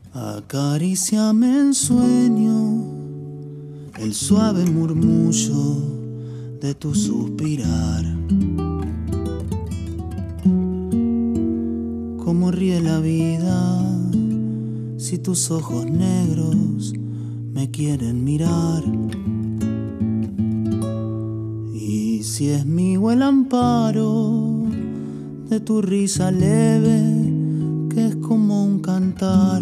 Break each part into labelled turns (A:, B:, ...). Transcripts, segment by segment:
A: Acaríciame en sueño el suave murmullo de tu suspirar. Cómo ríe la vida si tus ojos negros me quieren mirar. Y si es mío el amparo de tu risa leve, que es como un cantar.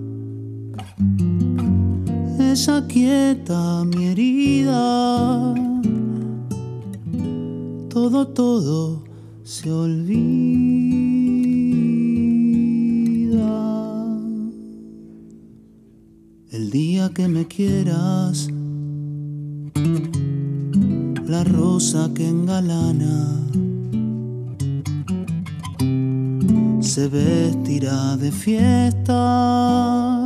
A: Ella quieta mi herida, todo se olvida. El día que me quieras, la rosa que engalana se vestirá de fiesta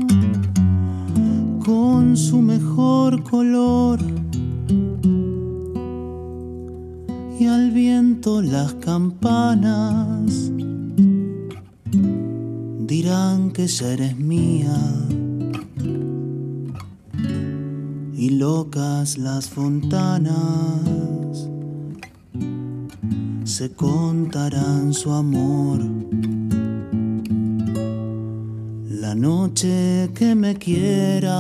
A: con su mejor color, y al viento las campanas dirán que ya eres mía, y locas las fontanas se contarán su amor. La noche que me quieras,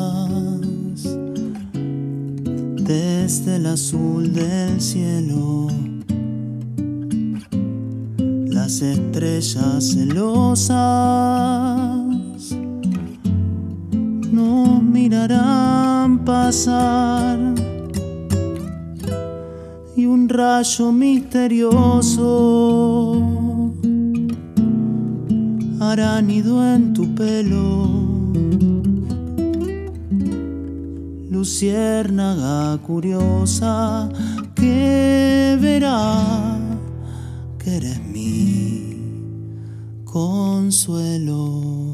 A: desde el azul del cielo, las estrellas celosas nos mirarán pasar, y un rayo misterioso hará nido en tu pelo. Luciérnaga curiosa que verá que eres mi consuelo.